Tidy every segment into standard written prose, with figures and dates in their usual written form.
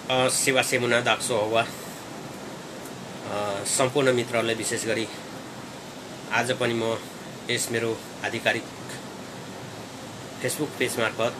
सेवा सेमुना दाक्सो हवा सम्पूर्ण मित्रहरूलाई विशेष गरी आज पनि म यस मेरो आधिकारिक फेसबुक पेज मार्फत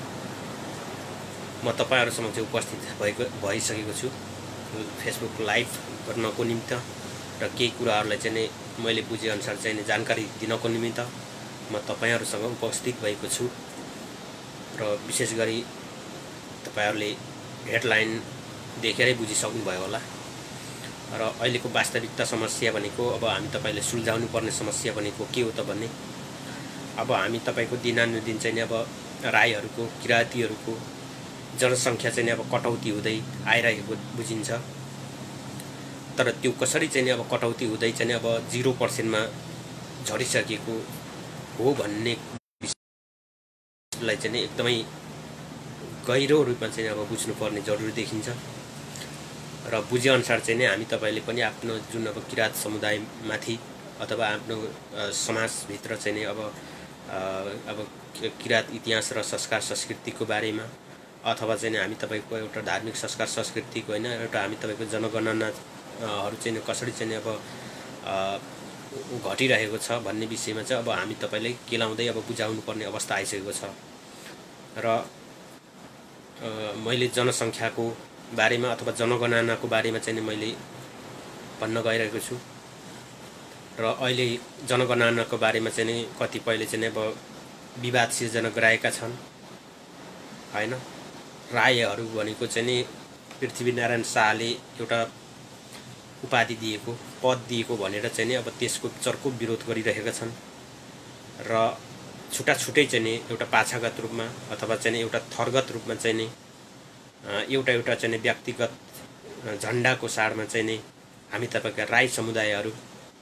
म तपाईहरु समक्ष उपस्थित भइसकेको छु फेसबुक लाइभ गर्नको निमित्त र केही कुराहरुलाई चाहिँ मैले बुझे अनुसार चाहिँ जानकारी दिनको निमित्त म तपाईहरुसँग उपस्थित भएको छु र विशेष गरी तपाईहरुले हेडलाइन देखेरै बुझिसक्नु भयो होला र अहिलेको वास्तविकता समस्या भनेको अब हामी तपाईले सुल्झाउनु पर्ने समस्या भनेको के हो त भन्ने अब हामी तपाईको दिनानुदिन चाहिँ अब राईहरुको किरातीहरुको जनसंख्या चाहिँ अब कटौती हुँदै आइरहेको बुझिन्छ तर त्यो कसरी चाहिँ अब कटौती हुँदै चाहिँ अब 0% मा झरिसकेको हो भन्ने विषयलाई चाहिँ एकदमै गहिरो रूपमा चाहिँ अब बुझ्नुपर्ने जरुरी देखिन्छ र बुझे अनुसार चाहिँ हामी तपाईले पनि आफ्नो जुन अब किरात समुदायमाथि अथवा आफ्नो समाज भित्र चाहिँ अब किरात इतिहास र संस्कार संस्कृतिको बारेमा अथवा चाहिँ हामी तपाईको एउटा धार्मिक संस्कार संस्कृतिको हैन एउटा हामी तपाईको जनगणनाहरु चाहिँ कसरी चाहिँ अब घटिरहेको छ भन्ने विषयमा चाहिँ अब हामी तपाईले केलाउँदै अब बुझाउनु पर्ने अवस्था आइसकेको छ र मैले जनसंख्याको बारेमा अथवा जनगणनाको बारेमा चाहिँ मैले भन्न गइरहेको छु र अहिले जनगणनाको बारेमा चाहिँ कतिपयले चाहिँ अब विवाद सिर्जना गराएका छन् हैन राईहरु भनेको चाहिँ पृथ्वीनारायण शाहले एउटा उपाधि दिएको पद दिएको भनेर चाहिँ अब त्यसको चर्को विरोध गरिरहेका छन् र छुटा छुटै चाहिँ एउटा पाछागत रूपमा अथवा चाहिँ एउटा थरगत रूपमा चाहिँ एउटा चाहिँ व्यक्तिगत झण्डाको साडमा चाहिँ हामी तपाईका राई समुदायहरु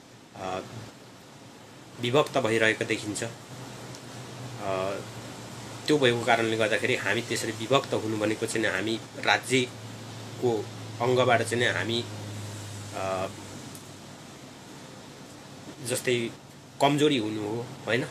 विभक्त भइरहेको देखिन्छ त्यो भएको कारणले गर्दाखेरि हामी त्यसरी विभक्त हुनु भनेको चाहिँ हामी राज्यको अंगबाट चाहिँ हामी जस्तै कमजोरी हुनु हो हैन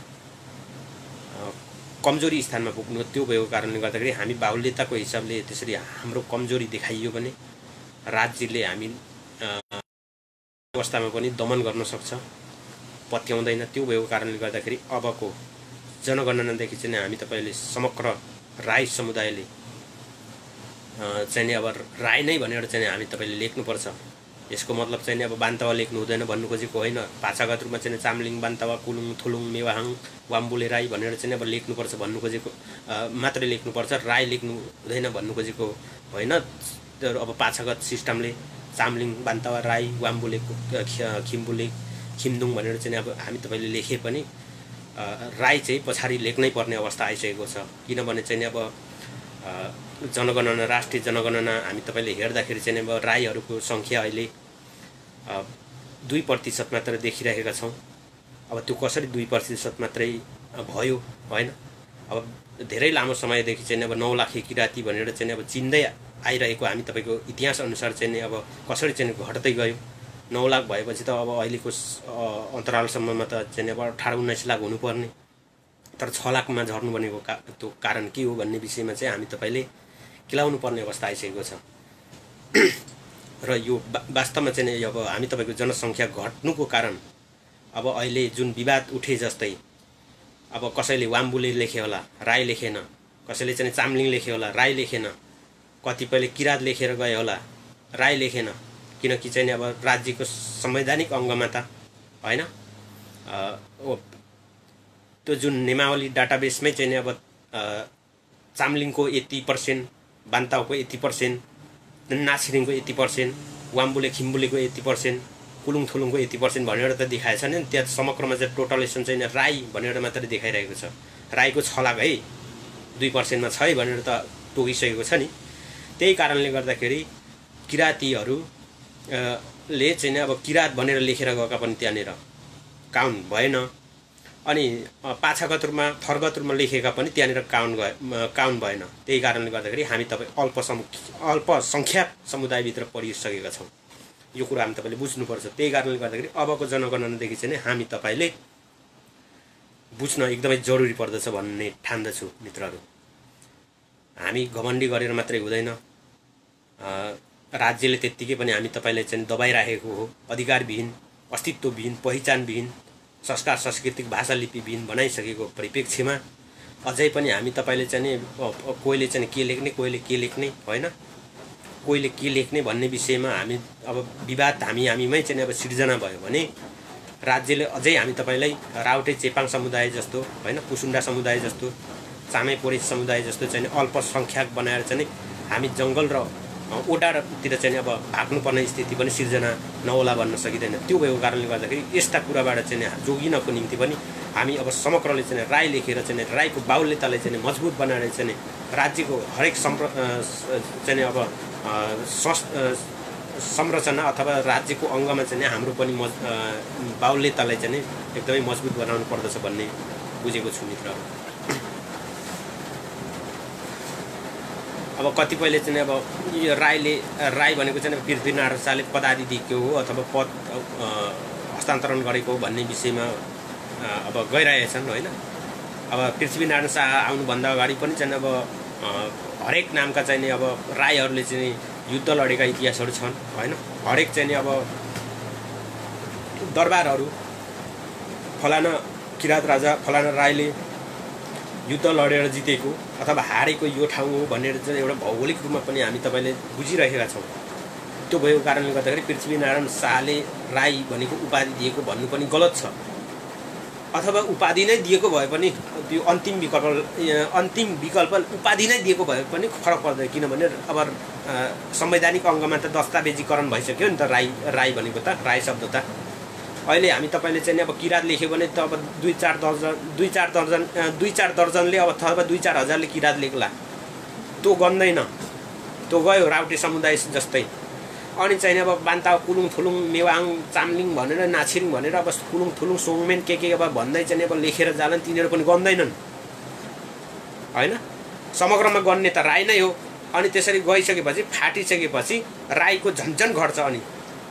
कमजोरी स्थानमा पुग्नु त्यो भएको कारणले गर्दाखेरि हामी बाहुल्यताको हिसाबले त्यसरी हाम्रो कमजोरी देखाइयो भने राज्यले हामी अवस्थामा पनि दमन गर्न सक्छ पत्याउँदैन त्यो भएको कारणले गर्दाखेरि अबको जनगणनादेखि चाहिँ हामी तपाईले समग्र राई समुदायले चाहिँ अब राई नै भनेर चाहिँ हामी तपाईले लेख्नु पर्छ यसको मतलब चाहिँ अब बान्तवा लेख्नु हुँदैन भन्नु खोजेको होइन पाछागत रूपमा चाहिँ चामलिङ बान्तवा कुलुङ थुलुङ मेवाहाङ वाम्बुले राई भनेर चाहिँ अब लेख्नु पर्छ भन्नु खोजेको मात्रै लेख्नु पर्छ राई लेख्नु हुँदैन भन्नु खोजेको होइन अब पाछागत सिस्टमले चामलिङ बान्तवा राई वाम्बुले खिम्बुले खिम्दुङ भनेर चाहिँ अब हामी तपाईले लेखे पनि राई चाहिँ पछाडी लेख्नै पर्ने अवस्था आइसकेको छ किनभने चाहिँ अब जनगणना राष्ट्रिय जनगणना हामी तपाईले हेर्दाखेरि चाहिँ अब राईहरुको संख्या अहिले 2% मात्र देखिरहेका छौं अब त्यो कसरी 2% मात्रै भयो हैन अब धेरै लामो समयदेखि चाहिँ अब 9 लाख किराती भनेर चाहिँ अब चिन्दै आइरहेको हामी तपाईको इतिहास अनुसार चाहिँ अब कसरी चाहिँ घट्दै गयो 9 लाख भएपछि त अब अहिलेको अन्तरालसम्ममा त चाहिँ अब 18-19 लाख हुनुपर्ने तर 6 लाखमा झर्नु भनेको त्यो कारण के हो भन्ने विषयमा चाहिँ हामी तपाईले केलाउनु पर्ने अवस्था आइसकेको छ र यो वास्तवमा चाहिँ अब हामी तपाईको जनसंख्या घट्नुको कारण अब अहिले जुन विवाद उठे जस्तै अब कसैले वाम्बुले लेखे होला राई लेखेन कसैले चाहिँ चामलिङ लेखे होला राई लेखेन कतिपयले किरात लेखेर गए होला राई लेखेन किनकि चाहिँ अब राज्यको संवैधानिक अंगमा त हैन त्यो जुन नियमावली डाटाबेसमै चाहिँ अब चामलिङको 80% बान्तावको 80% नासिरिङको 80% वाम्बुले खिम्बुलेको 80% कुलुङ थुलुङको 80% भनेर त देखाएछ नि त्यहाँ समग्रमा चाहिँ टोटलेसन चाहिँ राई भनेर मात्र देखाइरहेको छ राईको 6 लाख है 2% मा छ भनेर त टोकिसकेको छ नि त्यही कारणले गर्दाखेरि किरातीहरु ले चाहिँ अब किरात भनेर लेखेर गएका पनि त्यहाँनेर काउन्ट भएन अनि पाछागत रूपमा थरगत रूपमा लेखेका पनि त्यहाँनेर काउन्ट भएन त्यही कारणले गर्दाखेरि हामी तपाई अल्पसंख्यक समुदायभित्र परिसकेका छौं यो कुरा हामी तपाईले बुझ्नुपर्छ त्यही कारणले गर्दाखेरि अबको जनगणनादेखि चाहिँ हामी तपाईले बुझ्न एकदमै जरुरी पर्दछ भन्ने ठान्दछु मित्रहरु हामी घमण्डी गरेर मात्रै हुँदैन राज्यले त्यत्तिकै पनि हामी तपाईँलाई चाहिँ दबाइराखेको हो, अधिकारविहीन, अस्तित्वविहीन, पहिचानविहीन, संस्कार सांस्कृतिक भाषा लिपिविहीन बनाइसकेको परिप्रेक्ष्यमा अझै पनि हामी तपाईँले चाहिँ कोहीले चाहिँ के लेख्ने, कोहीले के लेख्ने, होइन, कोहीले के लेख्ने भन्ने विषयमा हामी अब विवाद हामीमै चाहिँ अब सिर्जना भयो भने राज्यले अझै हामी तपाईँलाई राउटे चेपाङ समुदाय जस्तो, होइन, कुसुन्डा समुदाय जस्तो, चामे पोरेस समुदाय जस्तो चाहिँ अल्पसङ्ख्यक बनाएर चाहिँ हामी जङ्गल र ओडातिर चाहिँ अब भाग्नुपर्ने स्थिति पनि सिर्जना नहोला भन्न सकिँदैन। त्यो भएको कारणले गर्दाखेरि यस्ता कुराबाट चाहिँ जोगिनको निम्ति पनि हामी अब समग्रले चाहिँ राई लेखेर चाहिँ राईको बाहुल्यतालाई चाहिँ मजबुत बनाएर चाहिँ राज्यको हरेक चाहिँ अब संरचना अथवा राज्यको अङ्गमा चाहिँ हाम्रो पनि बाहुल्यतालाई चाहिँ एकदमै मजबुत बनाउनु पर्दछ भन्ने बुझेको छु मित्रहरू। अब कतिपयले चाहिँ अब यो राई भनेको चाहिँ पृथ्वीनारायण शाहले पदादि दिएको हो अथवा पद हस्तान्तरण गरेको हो भन्ने विषयमा अब गइरहेछन्, होइन। अब पृथ्वीनारायण शाह आउनुभन्दा अगाडि पनि चाहिँ अब हरेक नामका चाहिँ अब राईहरूले चाहिँ युद्ध लडेका इतिहासहरू छन्, होइन। हरेक चाहिँ अब दरबारहरू फलाना किराँत राजा फलाना राईले युद्ध लडेर जितेको अथवा हारेको यो ठाउँ हो भनेर चाहिँ एउटा भौगोलिक रूपमा पनि हामी तपाईँले बुझिरहेका छौँ। त्यो भएको कारणले गर्दाखेरि पृथ्वीनारायण शाहले राई भनेको उपाधि दिएको भन्नु पनि गलत छ, अथवा उपाधि नै दिएको भए पनि त्यो अन्तिम विकल्प उपाधि नै दिएको भए पनि फरक पर्दैन, किनभने अब संवैधानिक अङ्गमा त दस्तावेजीकरण भइसक्यो नि त राई भनेको त, राई शब्द त। अहिले हामी तपाईँले चाहिँ अब किराँत लेख्यो भने त अब दुई चार दर्जनले अब अथवा 2-4 हजारले किराँत लेख्ला, त्यो गन्दैन, त्यो गयो राउटे समुदाय जस्तै। अनि चाहिँ अब बान्ता कुलुङ थुलुङ मेवाङ चामलिङ भनेर नाछिरिङ भनेर अब कुलुङ थुलुङ सोङमेन के अब भन्दै चाहिँ अब लेखेर जालन, तिनीहरू पनि गन्दैनन्, होइन। समग्रमा गन्ने त राई नै हो। अनि त्यसरी गइसकेपछि फाटिसकेपछि राईको झन्झन घट्छ, अनि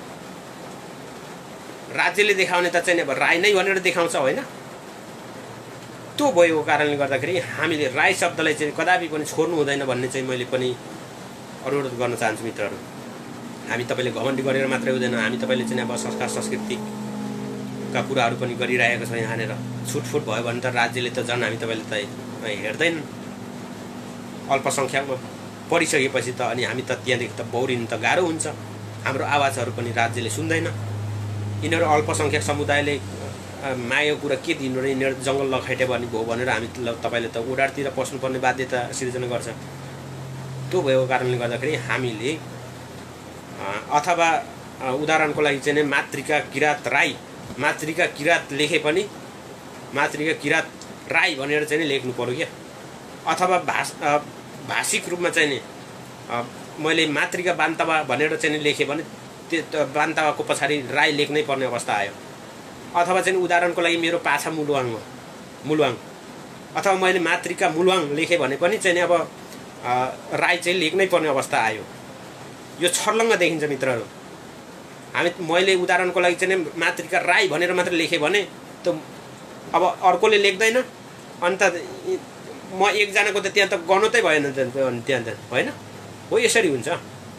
राज्यले देखाउने त चाहिँ अब राई नै भनेर देखाउँछ, होइन। त्यो भएको कारणले गर्दाखेरि हामीले राई शब्दलाई चाहिँ कदापि पनि छोड्नु हुँदैन भन्ने चाहिँ मैले पनि अनुरोध गर्न चाहन्छु मित्रहरू। हामी तपाईँले घमण्डी गरेर मात्रै हुँदैन, हामी तपाईँले चाहिँ अब संस्कार संस्कृतिका कुराहरू पनि गरिरहेको छ यहाँनिर। छुटफुट भयो भने त राज्यले त झन् हामी तपाईँले त हेर्दैन, अल्पसङ्ख्यकमा परिसकेपछि त अनि हामी त त्यहाँदेखि त बौरिनु त गाह्रो हुन्छ, हाम्रो आवाजहरू पनि राज्यले सुन्दैन। यिनीहरू अल्पसङ्ख्यक समुदायले मागेको कुरा के दिनु र यिनीहरू जङ्गल लखेटे भन्ने भयो भनेर हामी तपाईँले त ओडारतिर पस्नुपर्ने बाध्यता सिर्जना गर्छ। त्यो भएको कारणले गर्दाखेरि हामीले अथवा उदाहरणको लागि चाहिँ मातृका किराँत राई, मातृका किराँत लेखे पनि मातृका किराँत राई भनेर चाहिँ लेख्नु पर्यो क्या। अथवा भाषिक रूपमा चाहिँ नि मैले मातृका बान्तवा भनेर चाहिँ लेखेँ भने त्यो बान्तवाको पछाडि राई लेख्नै पर्ने अवस्था आयो। अथवा चाहिँ उदाहरणको लागि मेरो पाछा मुलवाङ अथवा मैले मातृका मुलवाङ लेखेँ भने पनि चाहिँ अब राई चाहिँ लेख्नै पर्ने अवस्था आयो। यो छर्लङ्ग देखिन्छ मित्रहरू। मैले उदाहरणको लागि चाहिँ मातृका राई भनेर मात्र लेखेँ भने त अब अर्कोले लेख्दैन, अन्त म एकजनाको त त्यहाँ त गनौतै भएन त्यहाँ त, होइन हो, यसरी हुन्छ।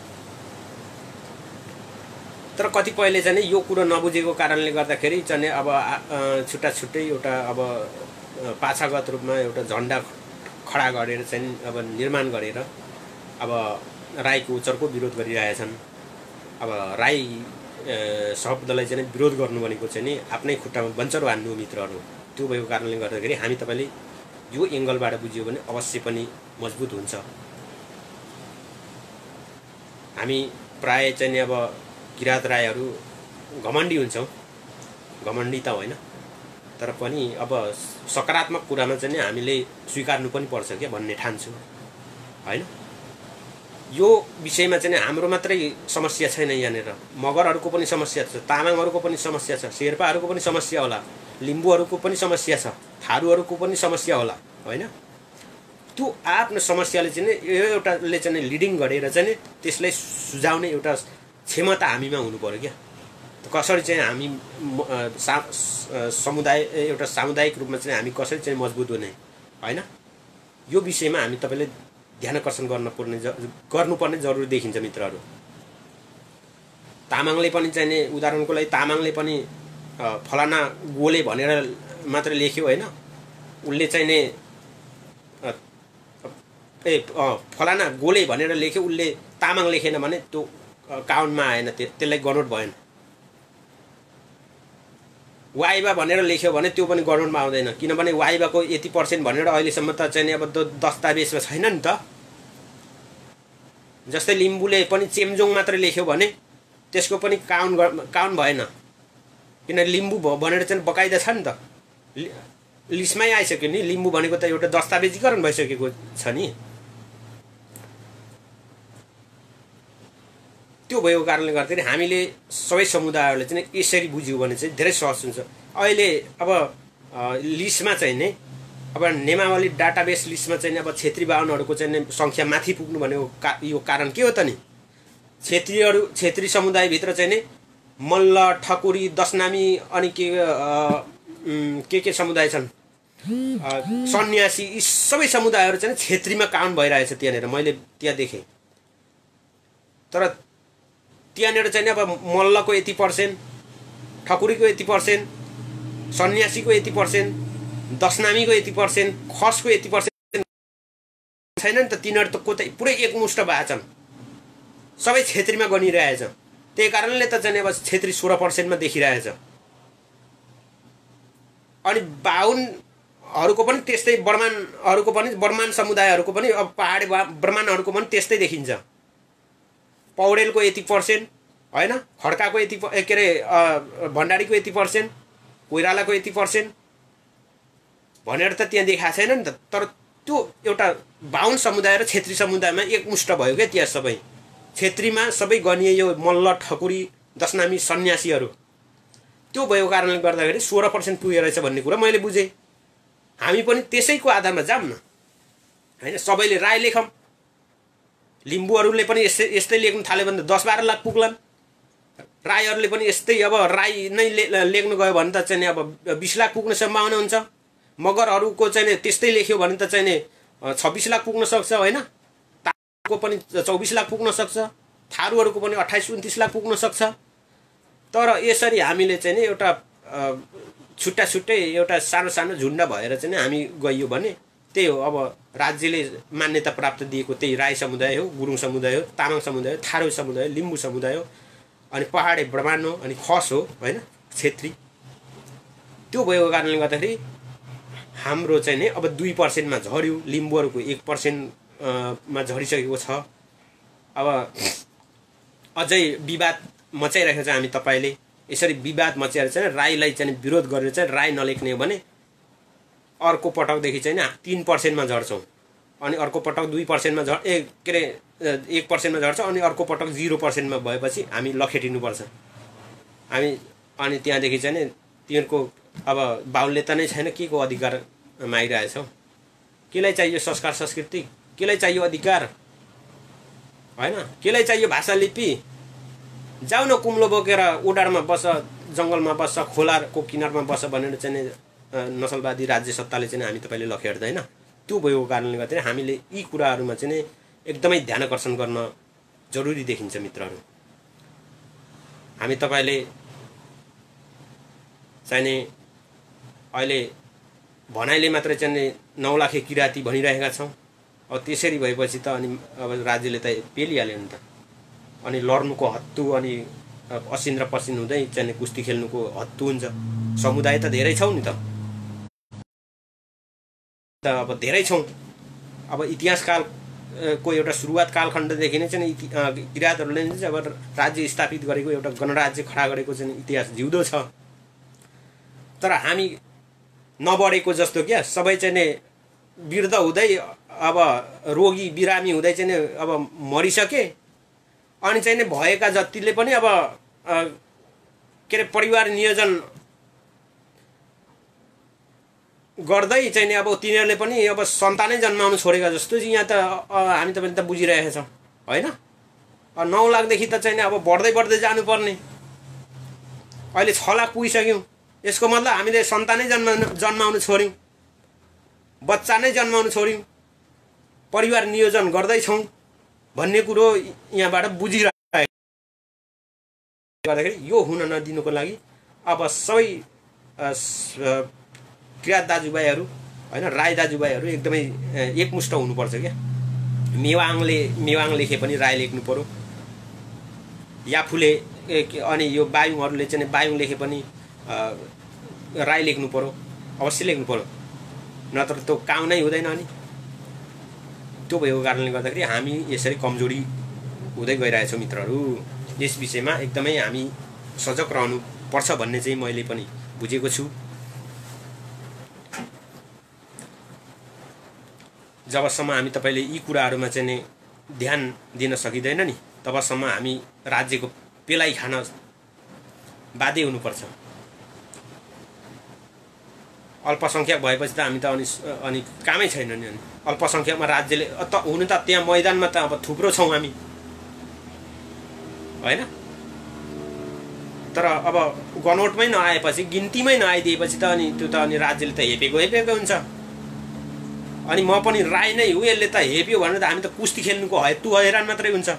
तर कतिपयले चाहिँ यो कुरो नबुझेको कारणले गर्दाखेरि चाहिँ अब छुट्टा छुट्टै एउटा अब पाछागत रूपमा एउटा झन्डा खडा गरेर चाहिँ अब निर्माण गरेर अब राईको उच्चरको विरोध गरिरहेछन्। अब राई शब्दलाई चाहिँ विरोध गर्नु भनेको चाहिँ नि आफ्नै खुट्टामा बन्चरो हान्नु मित्रहरू। त्यो भएको कारणले गर्दाखेरि हामी तपाईँले यो एङ्गलबाट बुझ्यो भने अवश्य पनि मजबुत हुन्छ। हामी प्राय चाहिँ अब किराँत राईहरू घमण्डी हुन्छौँ, घमण्डी त होइन, तर पनि अब सकारात्मक कुरामा चाहिँ हामीले स्वीकार्नु पनि पर्छ क्या भन्ने ठान्छु, होइन। यो विषयमा चाहिँ हाम्रो मात्रै समस्या छैन, यहाँनिर मगरहरूको पनि समस्या छ, तामाङहरूको पनि समस्या छ, शेर्पाहरूको पनि समस्या होला, लिम्बूहरूको पनि समस्या छ, थारूहरूको पनि समस्या होला, होइन। त्यो आफ्नो समस्याले चाहिँ एउटाले चाहिँ लिडिङ गरेर चाहिँ त्यसलाई सुझाउने एउटा क्षमता हामीमा हुनु पर्यो क्या। कसरी चाहिँ हामी समुदाय एउटा सामुदायिक रूपमा चाहिँ हामी कसरी चाहिँ मजबुत हुने, होइन। यो विषयमा हामी तपाईँले ध्यानाकर्षण गर्नुपर्ने जरुरी देखिन्छ मित्रहरू। तामाङले पनि चाहिँ नि उदाहरणको लागि तामाङले पनि फलाना गोले भनेर मात्र लेख्यो होइन, उसले चाहिँ नि फलाना गोले भनेर लेख्यो, उसले तामाङ लेखेन भने त्यो काउन्टमा आएन, त्यसलाई गनोट भएन। वाइबा भनेर लेख्यो भने त्यो पनि गनोटमा आउँदैन, किनभने वाइबाको यति % भनेर अहिलेसम्म त चाहिँ अब दस्तावेजमा छैन नि त। जस्तै लिम्बूले पनि चेम्जोङ मात्र लेख्यो भने त्यसको पनि काउन्ट भएन, किन लिम्बू भनेर चाहिँ बकाइदा छ नि त, लिस्टमै आइसक्यो नि। लिम्बू भनेको त एउटा दस्तावेजीकरण भइसकेको छ नि। त्यो भएको कारणले गर्दाखेरि हामीले सबै समुदायहरूले चाहिँ यसरी बुझ्यौँ भने चाहिँ धेरै सहज हुन्छ। अहिले अब लिस्टमा चाहिँ नै अब नेमावली डाटाबेस लिस्टमा चाहिँ अब क्षेत्री बाहुनहरूको चाहिँ सङ्ख्या माथि पुग्नु भनेको यो कारण के हो त नि? क्षेत्री समुदायभित्र चाहिँ नै मल्ल, ठकुरी, दशनामी अनि के समुदाय छन्, सन्यासी, यी सबै समुदायहरू चाहिँ क्षेत्रीमा काउन्ट भइरहेछ त्यहाँनिर, मैले त्यहाँ देखेँ। तर त्यहाँनिर चाहिँ अब मल्लको यति %, ठकुरीको यति %, सन्यासीको यति %, दशनामीको यति %, खसको यति % छैन नि त। तिनीहरू त कतै पुरै एकमुष्ट भएछन्, सबै क्षेत्रीमा गनिरहेछ। त्यही कारणले त चाहिँ अब क्षेत्री 16% देखिरहेछ। अनि बाहुनहरूको पनि त्यस्तै, बर्मानहरूको पनि, बर्मान समुदायहरूको पनि, अब पहाडी बर्मानहरूको पनि त्यस्तै देखिन्छ। पौडेलको यति % होइन, खड्काको यति, के अरे भण्डारीको यति %, कोइरालाको यति % भनेर त त्यहाँ देखाएको छैन नि त। तर त्यो एउटा बाहुन समुदाय र क्षेत्री समुदायमा एकमुष्ट भयो क्या। त्यहाँ सबै क्षेत्रीमा सबै गनिए यो मल्ल, ठकुरी, दशनामी, सन्यासीहरू। त्यो भएको कारणले गर्दाखेरि 16% पुगेको रहेछ भन्ने कुरा मैले बुझेँ। हामी पनि त्यसैको आधारमा जाऊँ न होइन। सबैले राई लेखौँ, लिम्बूहरूले पनि यस्तै लेख्नु थाल्यो भने त 10-12 लाख पुग्लान्। राईहरूले पनि यस्तै अब राई नै लेख्नु गयो भने त चाहिँ अब 20 लाख पुग्ने सम्भावना हुन्छ। मगरहरूको चाहिँ त्यस्तै लेख्यो भने त चाहिँ 26 लाख पुग्न सक्छ होइन। तामाङको पनि 24 लाख पुग्न सक्छ, थारूहरूको पनि 28-29 लाख पुग्न सक्छ। तर यसरी हामीले चाहिँ एउटा छुट्टा छुट्टै एउटा सानो सानो झुन्ड भएर चाहिँ हामी गइयो भने त्यही हो। अब राज्यले मान्यता प्राप्त दिएको त्यही राई समुदाय हो, गुरुङ समुदाय हो, तामाङ समुदाय हो, थारू समुदाय हो, लिम्बू समुदाय हो, अनि पहाडे ब्राह्मण हो, अनि खस हो होइन, क्षेत्री। त्यो भएको कारणले गर्दाखेरि हाम्रो चाहिँ नि अब 2%मा झऱ्यो, लिम्बूहरूको 1% मा झरिसकेको छ। अब अझै विवाद मचाइरहेको छ। हामी तपाईँले यसरी विवाद मचाएर चाहिँ राईलाई चाहिँ विरोध गरेर चाहिँ राई नलेख्ने हो भने अर्को पटकदेखि चाहिँ 3%मा झर्छौँ, अनि अर्को पटक 2%मा के अरे 1%मा झर्छ, अनि अर्को पटक 0%मा भएपछि हामी लखेटिनुपर्छ हामी। अनि त्यहाँदेखि चाहिँ तिनीहरूको अब बाहुनले त नै छैन, के को अधिकार मागिरहेछौँ? केलाई चाहियो संस्कार संस्कृति? केलाई चाहियो अधिकार होइन? केलाई चाहियो भाषा लिपि? जाऊ न कुम्लो बोकेर उडारमा बस, जङ्गलमा बस, खोलाको किनारमा बस भनेर चाहिँ नसलवादी राज्य सत्ताले चाहिँ हामी तपाईँले लखेट्दैन। त्यो भएको कारणले गर्दाखेरि हामीले यी कुराहरूमा चाहिँ एकदमै ध्यानाकर्षण गर्न जरुरी देखिन्छ मित्रहरू। हामी तपाईँले चाहिने अहिले भनाइले मात्रै चाहिँ 9 लाखे किराती भनिरहेका छौँ। अब त्यसरी भएपछि त अनि अब राज्यले त पेलिहाल्यो नि त। अनि लड्नुको हत्तु, अनि असिन र पसिन हुँदै चाहिँ कुस्ती खेल्नुको हत्तु हुन्छ। समुदाय त धेरै छौँ नि त अब धेरै छौँ। अब इतिहासकालको एउटा सुरुवात कालखण्डदेखि नै चाहिँ किराँतहरूले चाहिँ अब राज्य स्थापित गरेको, एउटा गणराज्य खडा गरेको चाहिँ इतिहास जिउँदो छ। तर हामी नबढेको जस्तो क्या, सबै चाहिँ वृद्ध हुँदै अब रोगी बिरामी हुँदै चाहिँ अब मरिसके। अनि चाहिँ भएका जतिले पनि अब के अरे परिवार नियोजन गर्दै चाहिँ अब तिनीहरूले पनि अब सन्तानै जन्माउनु छोडेका जस्तो यहाँ त हामी त पनि त बुझिरहेका छौँ होइन। 9 लाखदेखि त चाहिँ अब बढ्दै बढ्दै जानुपर्ने, अहिले 6 लाख पुगिसक्यौँ। यसको मतलब हामीले सन्तानै जन्माउनु छोड्यौँ, बच्चा नै जन्माउनु छोड्यौँ। परिवार नियोजन गर्दैछौँ भन्ने कुरो यहाँबाट बुझिरहेको गर्दाखेरि यो हुन नदिनुको लागि अब सबै किराँत दाजुभाइहरू हैन राई दाजुभाइहरू एकदमै एकमुष्ट हुनुपर्छ क्या। मेवाङ लेखे पनि राई लेख्नु पर्यो, याफुले अनि यो बायुङहरूले चाहिँ बायुङ लेखे पनि राई लेख्नु पर्यो, अवश्य लेख्नु पर्यो, नत्र त्यो काम नै हुँदैन। अनि त्यो भएको कारणले गर्दाखेरि हामी यसरी कमजोरी हुँदै गइरहेछौँ मित्रहरू। यस विषयमा एकदमै हामी सजग रहनु पर्छ भन्ने चाहिँ मैले पनि बुझेको छु। जबसम्म हामी तपाईले यी कुराहरूमा चाहिँ ध्यान दिन सकिँदैन नि तबसम्म हामी राज्यको पेलाइ खान बाध्य हुनुपर्छ। अल्पसंख्यक भएपछि त हामी त अनि कामै छैन नि। अनि अल्पसंख्यकमा राज्यले हुनु त त्यहाँ मैदानमा त अब थुप्रो छौँ हामी हैन, तर अब गनौटमै नआएपछि गिन्तीमै नआइदिएपछि त अनि त्यो त अनि राज्यले त हेपेको हुन्छ। अनि म पनि राई नै हो, यसले त हेप्यो भनेर त हामी त कुस्ती खेल्नुको हेतु हैरान मात्रै हुन्छ।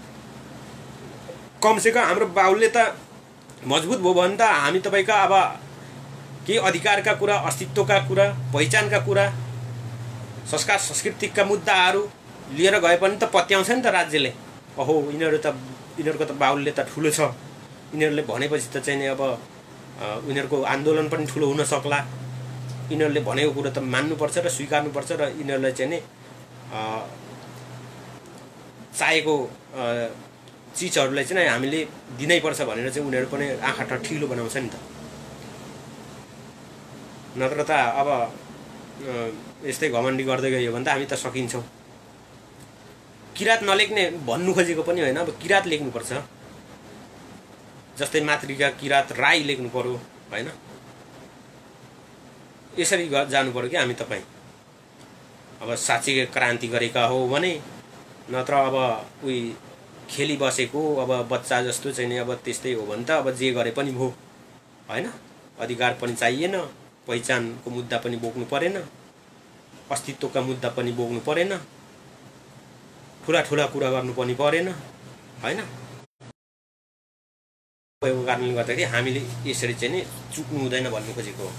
कमसेकम हाम्रो बाहुल्य त मजबुत भयो भने त हामी तपाईको अब केही अधिकारका कुरा, अस्तित्वका कुरा, पहिचानका कुरा, संस्कार संस्कृतिका मुद्दाहरू लिएर गए पनि त पत्याउँछ नि त राज्यले। ओहो यिनीहरूको त बाहुल्य त ठुलो छ, यिनीहरूले भनेपछि त चाहिँ अब उनीहरूको आन्दोलन पनि ठुलो हुन सक्ला, यिनीहरूले भनेको कुरा त मान्नुपर्छ र स्वीकार्नुपर्छ र यिनीहरूलाई चाहिँ नि चाहेको चिजहरूलाई चाहिँ हामीले दिनैपर्छ भनेर चाहिँ उनीहरू पनि आँखा ठठिलो बनाउँछ नि त। नत्र त अब यस्तै घमण्डी गर्दै गयो भने त हामी त सकिन्छौँ। किराँत नलेख्ने भन्नु खोजेको पनि होइन, अब किराँत लेख्नुपर्छ। जस्तै मातृका किराँत राई लेख्नु पर्यो होइन, यसरी जानु पर्यो कि हामी तपाईँ। अब साँच्चै क्रान्ति गरेका हो भने, नत्र अब उही खेली बसेको अब बच्चा जस्तो चाहिँ नि अब त्यस्तै हो भने त अब जे गरे पनि भयो होइन। अधिकार पनि चाहिएन, पहिचानको मुद्दा पनि बोक्नु परेन, अस्तित्वका मुद्दा पनि बोक्नु परेन, ठुला कुरा गर्नु पनि परेन होइन। भएको कारणले गर्दाखेरि हामीले यसरी चाहिँ नि चुक्नु हुँदैन भन्नु खोजेको हो।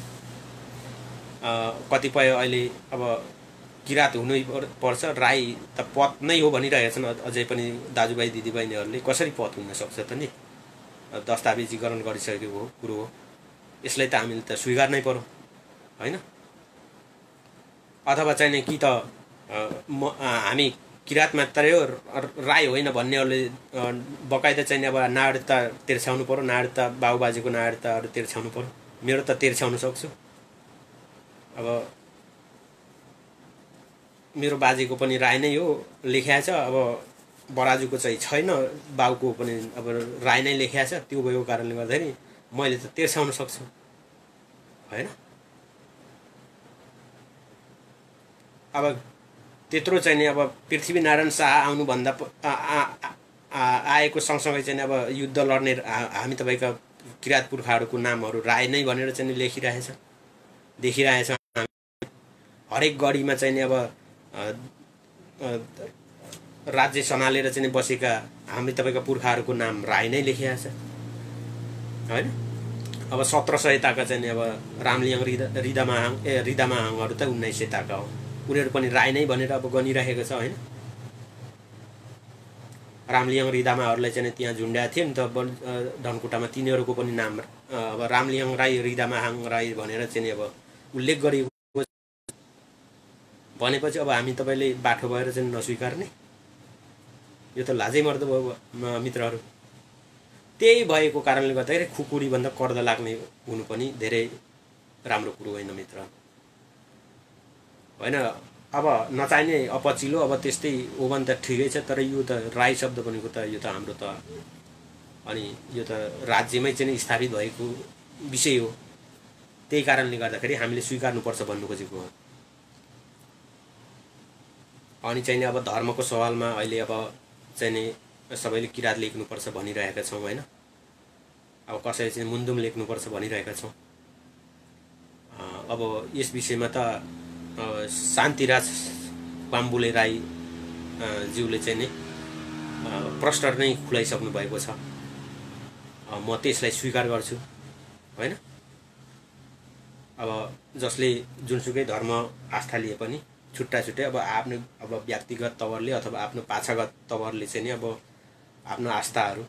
कतिपय अहिले अब किराँत हुनै पर्छ, राई त पद नै हो भनिरहेका छन् अझै पनि दाजुभाइ दिदीबहिनीहरूले। कसरी पद हुन सक्छ त नि, दस्तावेजीकरण गरिसकेको कुरो हो। यसलाई त हामीले त स्वीकार नै पर्यो होइन। अथवा चाहिँ नि कि त हामी किराँत मात्रै हो राई होइन भन्नेहरूले बकाइदा चाहिँ अब नागरिकता तिर्छाउनु पर्यो, नागरिकता बाबुबाजेको नागरिकताहरू तिर्छाउनु पर्यो। मेरो त तिर्छाउन सक्छु। अब मेरो बाजेको पनि राई नै हो लेख्या छ, अब बराजुको चाहिँ छैन, बाउको पनि अब राई नै लेख्या छ। त्यो भएको कारणले गर्दाखेरि मैले त तिर्छाउन सक्छु होइन। अब त्यत्रो चाहिँ नि अब पृथ्वीनारायण शाह आउनुभन्दा आएको सँगसँगै चाहिँ अब युद्ध लड्ने हामी तपाईँका किराँत पुर्खाहरूको नामहरू राई नै भनेर चाहिँ देखिरहेछ। हरेक गढीमा चाहिँ नि अब राज्य सम्हालेर चाहिँ बसेका हामी तपाईँका पुर्खाहरूको नाम राई नै लेखिएको छ होइन। अब 1700 ताका चाहिँ अब रामलिङ रिदामाहाङहरू त 1900 ताका हो, उनीहरू पनि राई नै भनेर अब गनिरहेको छ होइन। रामलिङ रिदामाहरूलाई चाहिँ त्यहाँ झुन्ड्याएको थियो नि त धनकुटामा, तिनीहरूको पनि नाम अब रामलिङ राई रिदामाहाङ राई भनेर चाहिँ अब उल्लेख गरिएको भनेपछि अब हामी तपाईँले बाठो भएर चाहिँ नस्वीकार्ने, यो त लाजै मर्दो भयो मित्रहरू। त्यही भएको कारणले गर्दाखेरि खुकुरीभन्दा कर्द लाग्ने हुनु पनि धेरै राम्रो कुरो होइन मित्र होइन। अब नचाहिने अपचिलो अब त्यस्तै हो भने त ठिकै छ, तर यो त राई शब्द भनेको त यो त हाम्रो त अनि यो त राज्यमै चाहिँ स्थापित भएको विषय हो। त्यही कारणले गर्दाखेरि हामीले स्वीकार्नुपर्छ भन्नु खोजेको हो। अनि चाहिँ अब धर्मको सवालमा अहिले अब चाहिँ नि सबैले किराँत लेख्नुपर्छ भनिरहेका छौँ होइन। अब कसैले चाहिँ मुन्दुम लेख्नुपर्छ भनिरहेका छौँ। अब यस विषयमा त शान्तिराज बाम्बुले राई ज्यूले चाहिँ नि प्रष्ट नै खुलाइसक्नु भएको छ। म त्यसलाई स्वीकार गर्छु हैन। अब जसले जुनसुकै धर्म आस्था लिए पनि छुट्टा छुट्टै अब आफ्नो अब व्यक्तिगत तवरले अथवा आफ्नो पाछागत तवरले चाहिँ नि अब आफ्नो आस्थाहरू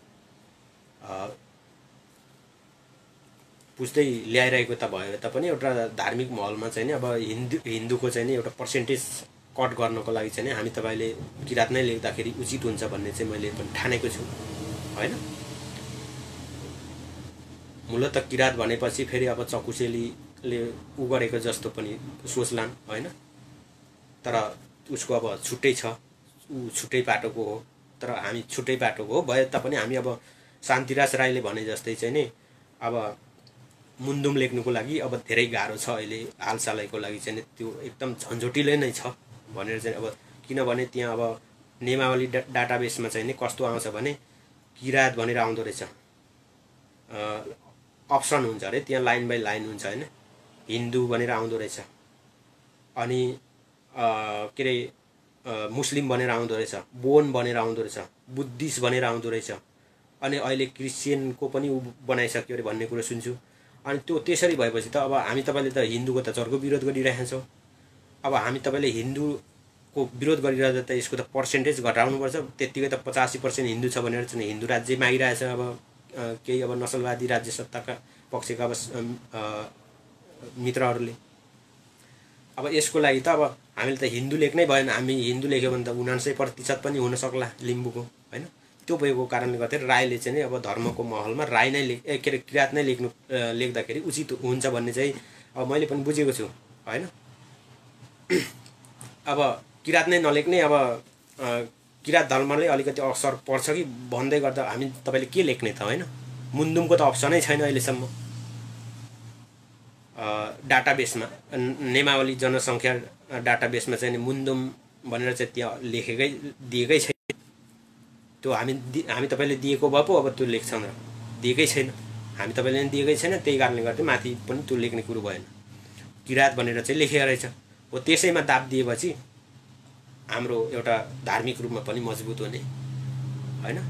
पुस्दै ल्याइरहेको त भयो तापनि एउटा धार्मिक महलमा चाहिँ नि अब हिन्दूको चाहिँ नि एउटा पर्सेन्टेज कट गर्नको लागि चाहिँ नि हामी तपाईले किरात नै लेख्दाखेरि उचित हुन्छ भन्ने चाहिँ मैले पनि ठानेको छु हैन। मूलत किरात भनेपछि फेरि अब चकुसेलीले उ गरेको जस्तो पनि सोच्लान् हैन। तर उसको अब छुट्टै छ, उ छुट्टै पाटोको हो, तर हामी छुट्टै पाटोको हो भए तापनि हामी अब शान्तिराज राईले भने जस्तै चाहिँ नि अब मुन्दुम लेख्नुको लागि अब धेरै गाह्रो छ अहिले हालसालैको लागि चाहिँ त्यो एकदम झन्झटिलो नै छ भनेर चाहिँ अब किनभने त्यहाँ अब नियमावली डाटाबेसमा चाहिँ नि कस्तो आउँछ भने किरात भनेर आउँदो रहेछ, अप्सन हुन्छ अरे त्यहाँ लाइन बाई लाइन हुन्छ हैन। हिन्दू भनेर आउँदो रहेछ, अनि के अरे मुस्लिम भनेर आउँदो रहेछ, बोन भनेर आउँदो रहेछ, बुद्धिस्ट भनेर आउँदो रहेछ, अनि अहिले क्रिस्चियनको पनि बनाइसक्यो अरे भन्ने कुरो सुन्छु। अनि त्यो त्यसरी भएपछि त अब हामी तपाईले त हिन्दूको त चर्को विरोध गरिरहेका छौँ। अब हामी तपाईले हिन्दूको विरोध गरिरहेको त यसको त पर्सेन्टेज घटाउनुपर्छ। त्यतिकै त 85% हिन्दू छ भनेर चाहिँ हिन्दू राज्य मागिरहेछ अब केही अब नसलवादी राज्य सत्ताका पक्षका अब मित्रहरूले। अब यसको लागि त अब हामीले त हिन्दू लेख्नै भएन। हामी हिन्दू लेख्यो भने त 99% पनि हुन सक्ला लिम्बूको हैन। त्यो भएको कारणले गर्दा राईले चाहिँ नि अब धर्मको महलमा राई नै के अरे किरात नै लेख्दाखेरि उचित हुन्छ भन्ने चाहिँ अब मैले पनि बुझेको छु हैन। अब किरात नै नलेख्ने अब किरात धर्मले अलिकति असर पर्छ कि भन्दै गर्दा हामी तपाईले के लेख्ने त हैन। मुन्दुमको त अप्सनै छैन अहिलेसम्म डाटाबेसमा, नेमावली जनसङ्ख्या डाटाबेसमा चाहिँ नि मुन्दुम भनेर चाहिँ त्यहाँ लेखेकै दिएकै छैन। त्यो हामी तपाईले दिएको भए पो अब त्यो लेख्छौँ र दिएकै छैन, हामी तपाईले नि दिएकै छैन। त्यही कारणले गर्दा माथि पनि त्यो लेख्ने कुरो भएन। किरात भनेर चाहिँ लेखेको रहेछ हो, त्यसैमा दाब दिएपछि हाम्रो एउटा धार्मिक रूपमा पनि मजबुत हुने हैन।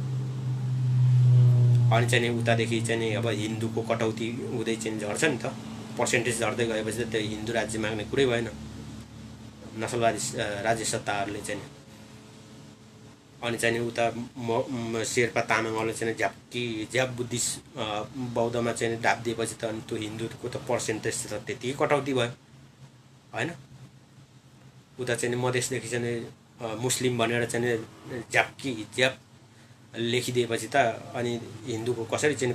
अनि चाहिँ नि उतादेखि चाहिँ नि अब हिन्दूको कटौती हुँदै चाहिँ झर्छ नि त, पर्सेन्टेज झर्दै गएपछि त त्यो हिन्दू राज्य माग्ने कुरै भएन नसलवादी राज्य सत्ताहरूले चाहिँ। अनि चाहिँ नि उता शेर्पा तामाङहरूले चाहिँ झ्याप बुद्धिस्ट बौद्धमा चाहिँ ढाप दिएपछि त अनि त्यो हिन्दूको त पर्सेन्टेज त त्यतिकै कटौती भयो हैन। उता चाहिँ नि मधेसदेखि चाहिँ मुस्लिम भनेर चाहिँ झ्याप लेखिदिएपछि त अनि हिन्दूको कसरी चाहिँ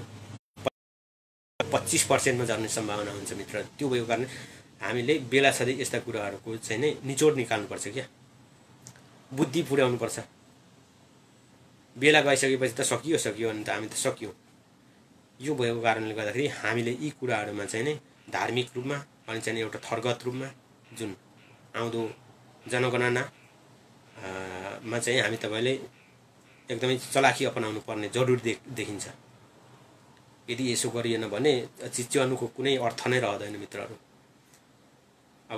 25%मा झर्ने सम्भावना हुन्छ मित्र। त्यो भएको कारण हामीले बेला छँदै यस्ता कुराहरूको चाहिँ नै निचोड निकाल्नुपर्छ क्या, बुद्धि पुर्याउनुपर्छ। बेला गइसकेपछि त सकियो अनि त हामी त सक्यौँ। यो भएको कारणले गर्दाखेरि हामीले यी कुराहरूमा चाहिँ नै धार्मिक रूपमा अनि चाहिँ एउटा थरगत रूपमा जुन आउँदो जनगणना मा चाहिँ हामी तपाईले एकदमै चलाखी अपनाउनु पर्ने जरुरी देखिन्छ। यदि यसो गरिएन भने चिच्याउनुको कुनै अर्थ नै रहँदैन मित्रहरू। अब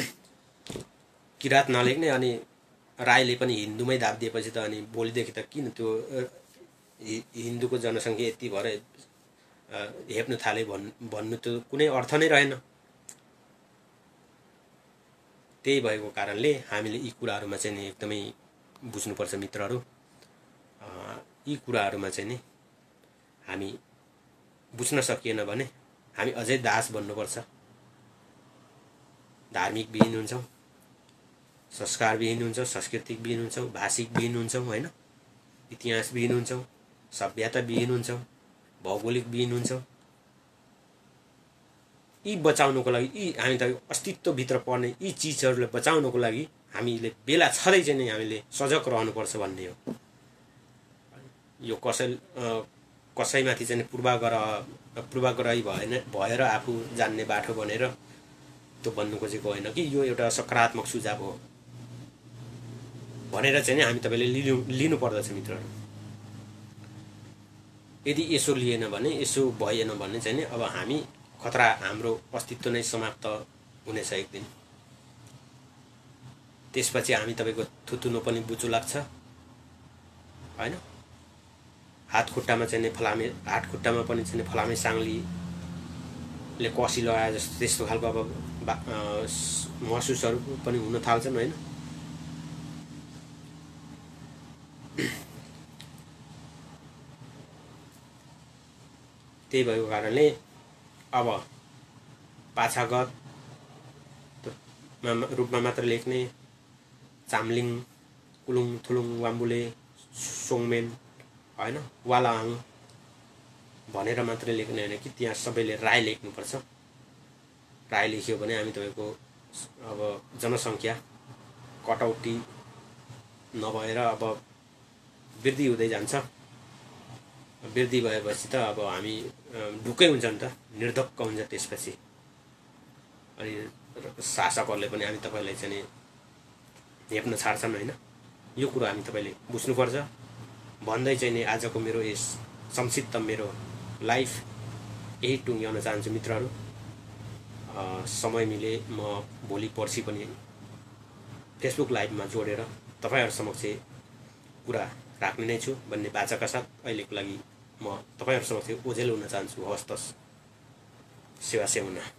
किरात नलेख्ने अनि राईले पनि हिन्दूमै दाब दिएपछि त अनि भोलिदेखि त किन त्यो हिन्दूको जनसङ्ख्या यति भएर हेप्नु थाले भन्नु त कुनै अर्थ नै रहेन। त्यही भएको कारणले हामीले यी कुराहरूमा चाहिँ नि एकदमै बुझ्नुपर्छ मित्रहरू। यी कुराहरूमा चाहिँ नि हामी बुझ्न सकिएन भने हामी अझै दास बन्नुपर्छ। धार्मिक विहीन हुन्छौँ, संस्कार विहीन हुन्छौँ, सांस्कृतिक विहीन हुन्छौँ, भाषिक विहीन हुन्छौँ हैन, इतिहास विहीन हुन्छौँ, सभ्यता विहीन हुन्छौँ, भौगोलिक विहीन हुन्छौँ। यी बचाउनको लागि यी हामी त अस्तित्वभित्र पर्ने यी चिजहरूलाई बचाउनको लागि हामीले बेला छँदै चाहिँ नि हामीले सजग रहनुपर्छ भन्ने हो। यो कसैमाथि चाहिँ पूर्वाग्रही भएर आफू जान्ने बाटो भनेर त्यो भन्नु खोजेको होइन कि यो एउटा सकारात्मक सुझाव हो भनेर चाहिँ नि हामी तपाईले लिनु पर्दछ मित्रहरू। यदि यसो लिएन भने यसो भएन भने चाहिँ नि अब हामी हाम्रो अस्तित्व नै समाप्त हुनेछ एक दिन। त्यसपछि हामी तपाईँको थुतुनो पनि बुचु लाग्छ होइन। हात खुट्टामा चाहिँ फलामे, हात खुट्टामा पनि चाहिँ फलामे साङ्लीले कसी लगाए जस्तो त्यस्तो खालको अब महसुसहरू पनि हुन थाल्छन् होइन। त्यही भएको कारणले अब पाछागत रूपमा मात्र लेख्ने, चामलिङ, कुलुङ, थुलुङ, वाम्बुले, सोङमेन होइन, वालाङ भनेर मात्रै लेख्ने होइन कि त्यहाँ सबैले राई लेख्नुपर्छ। राई लेख्यो भने हामी तपाईँको अब जनसङ्ख्या कटौती नभएर अब वृद्धि हुँदै जान्छ। वृद्धि भएपछि त अब हामी ढुक्कै हुन्छ नि त, निर्धक्क हुन्छ त्यसपछि। अनि शासकहरूले पनि हामी तपाईँलाई चाहिँ हेप्न छाड्छन् होइन। यो कुरो हामी तपाईँले बुझ्नुपर्छ भन्दै चाहिँ नि आजको मेरो यस संक्षिप्त मेरो लाइफ यही टुङ्ग्याउन चाहन्छु मित्रहरू। समय मिले म भोलि पर्सि पनि फेसबुक लाइभमा जोडेर तपाईँहरू समक्ष कुरा राख्ने नै छु भन्ने बाचाका साथ अहिलेको लागि म तपाईँहरू समक्ष ओझेल हुन चाहन्छु। हवस् त, सेवा सेवना।